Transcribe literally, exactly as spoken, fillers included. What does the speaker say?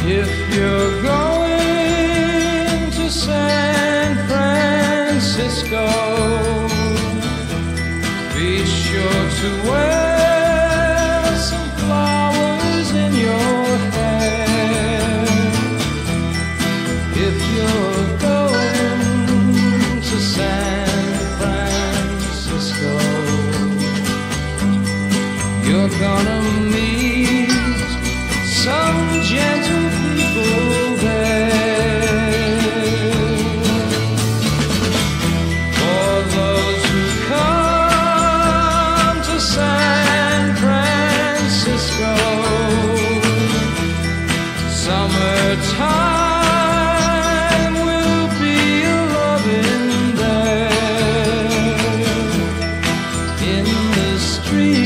If you're going to San Francisco, be sure to wear some flowers in your hair. If you're going to San Francisco, you're gonna meet some gentle people there. For those who come to San Francisco, summertime will be a loving there. In the street